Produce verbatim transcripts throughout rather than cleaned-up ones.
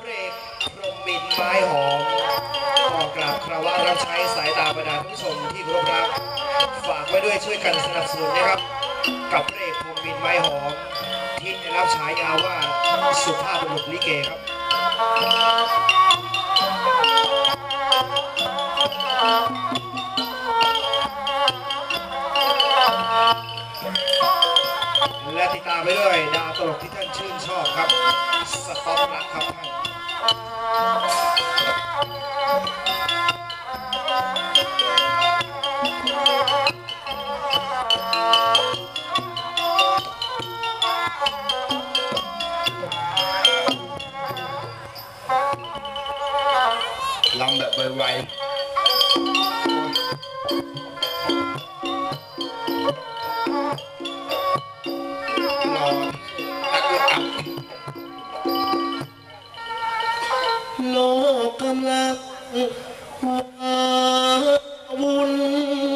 เอกพรหมมินไม้หอมขอกราบคารวะรับใช้สายตาบรรดาผู้ชมที่เคารพรักฝากไว้ด้วยช่วยกันสนับสนุนนะครับกับพระเอกพรหมมินไม้หอมที่ได้รับฉายาว่าสุภาพบุรุษลิเกครับและติดตามไปด้วยดาวตลกที่ท่านชื่นชอบครับสต๊อปรักครับท่านลำแบบไวๆโลกกำลังว้าวุ่น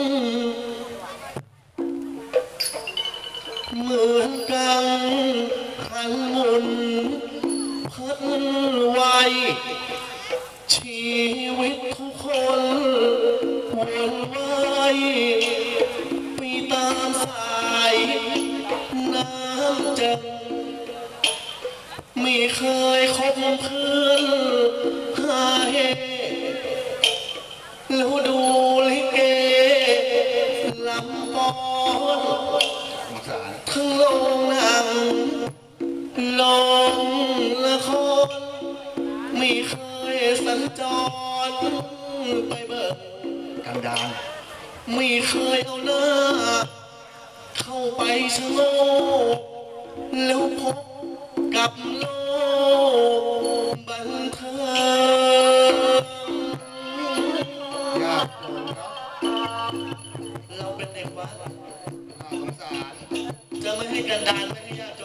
เหมือนกังขันหมุนพัดไหวชีวิตทุกคนวนไหวไปตามสายน้ำจังไม่เคยคบเพื่อนหาเหแล้วดูลิเกลำปอนทั้งโรงหนังโรงละครไม่เคยสัญจรไปเบิกกันดานไม่เคยเอาหน้าเข้าไปชะโงกแล้วพบกับโลกบันเทิงยากเราเป็นเด็กวัดสงสารจะไม่ให้กันดานไม่ให้ยาก